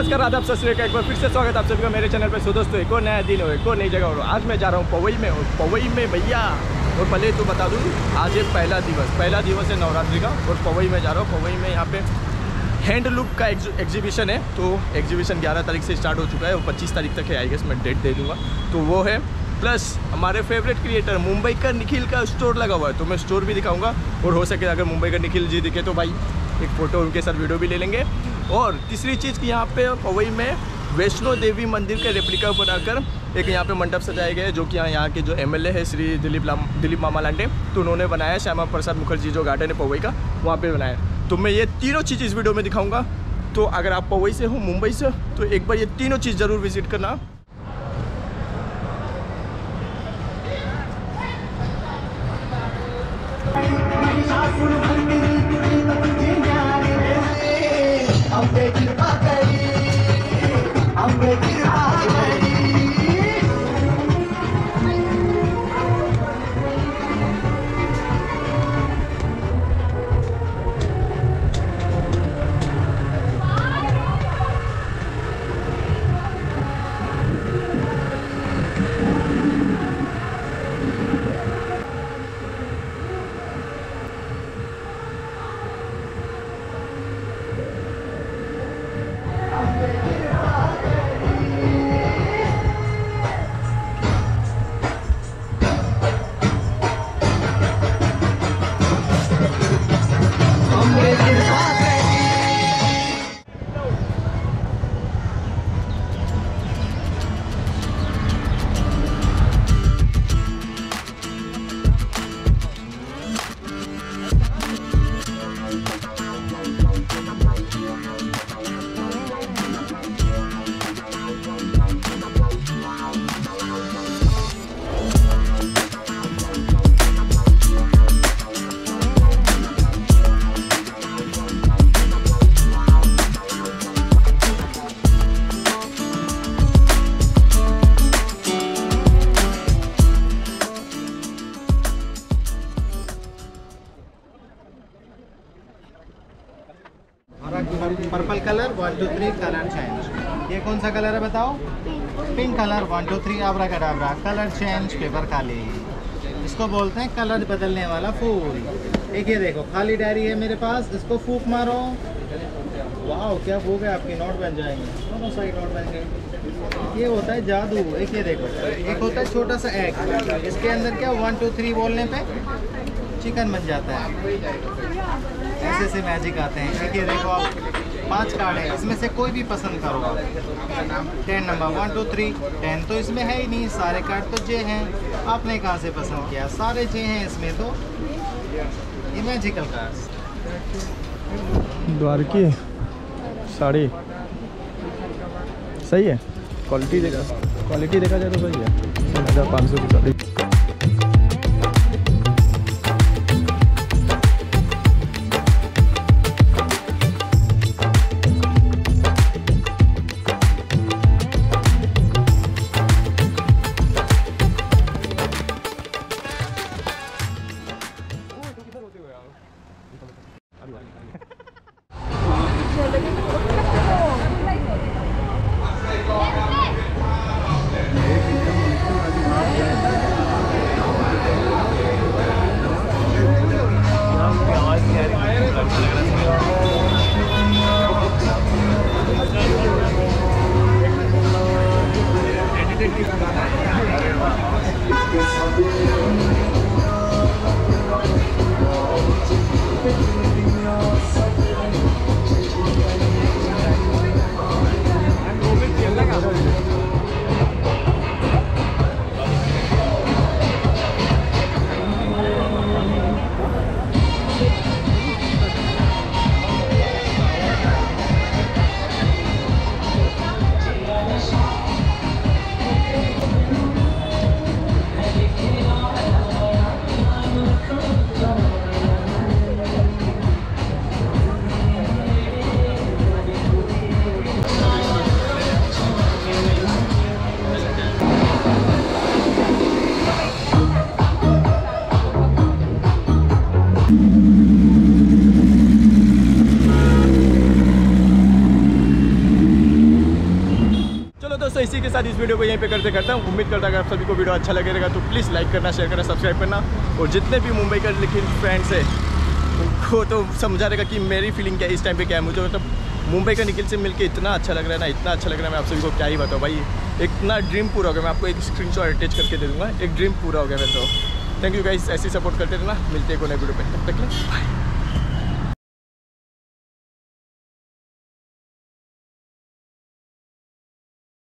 नमस्कार, आदाब, सत श्री अकाल। एक बार फिर से स्वागत आप सभी का मेरे चैनल पर। सो दोस्तों, एक और नया दिन हो, एक और नई जगह हो। आज मैं जा रहा हूँ पवई में, और पवई में भैया, और पहले तो बता दूँ, आज है पहला दिवस है नवरात्रि का, और पवई में जा रहा हूँ। पवई में यहाँ पे हैंडलूम का एग्जीबिशन है। तो एग्जीबिशन 11 तारीख से स्टार्ट हो चुका है, और 25 तारीख तक है। आई गेस मैं डेट दे दूँगा। तो वो है, प्लस हमारे फेवरेट क्रिएटर मुंबई का निखिल का स्टोर लगा हुआ है, तो मैं स्टोर भी दिखाऊंगा। और हो सके अगर मुंबई का निखिल जी दिखे तो भाई एक फ़ोटो उनके साथ वीडियो भी ले लेंगे। और तीसरी चीज़ कि यहाँ पे पवई में वैष्णो देवी मंदिर का रेप्लिका बनाकर एक यहाँ पे मंडप सजाया गया है, जो कि यहाँ के जो एमएलए है श्री दिलीप मामा लांडे, तो उन्होंने बनाया। श्यामा प्रसाद मुखर्जी जो गार्डन है पवई का, वहाँ पे बनाया। तो मैं ये तीनों चीज़ इस वीडियो में दिखाऊंगा। तो अगर आप पवई से हो, मुंबई से, तो एक बार ये तीनों चीज़ ज़रूर विजिट करना। Purple colour 1 2 3 colour change. ये कौन सा कलर है बताओ? Pink colour 1 2 3 abracadabra colour change. Paper खाली, इसको बोलते हैं कलर बदलने वाला फूल। एक ये देखो खाली डायरी है मेरे पास, इसको फूक मारो, वाह क्या फूक है, आपकी नोट बन जाएंगे, दोनों साइड नोट बन गए। ये होता है जादू। एक ये देखो, एक होता है छोटा सा एग, इसके अंदर क्या 1 2 3 बोलने पे चिकन बन जाता है। ऐसे ऐसे मैजिक आते हैं। एक ये देखो आप 5 कार्ड है, इसमें से कोई भी पसंद करो आप। 10 नंबर 1 2 3 10 तो इसमें है ही नहीं, सारे कार्ड तो जे हैं। आपने कहाँ से पसंद किया? सारे जे हैं इसमें, तो ये मैजिकल कार्ड्स। द्वारकी साड़ी सही है, क्वालिटी देखा जाए तो सही है। 1500 की साड़ी। इसी के साथ इस वीडियो को यहीं पे करता हूँ। उम्मीद करता हूँ अगर आप सभी को वीडियो अच्छा लगेगा तो प्लीज़ लाइक करना, शेयर करना, सब्सक्राइब करना। और जितने भी मुंबई के लेकिन फ्रेंड्स है उनको तो समझा रहेगा कि मेरी फीलिंग क्या है इस टाइम पे क्या है। मुझे मतलब मुंबई का निखिल से मिलके इतना अच्छा लग रहा है ना, इतना अच्छा लग रहा है, मैं आप सभी को क्या ही बताऊँ भाई। इतना ड्रीम पूरा हो गया। मैं आपको एक स्क्रीनशॉट अटैच करके दे दूँगा। एक ड्रीम पूरा हो गया मेरा। तो थैंक यू गाइस, ऐसे सपोर्ट करते रहना। मिलते हैं कोई नए वीडियो पे, तब तक के लिए बाय।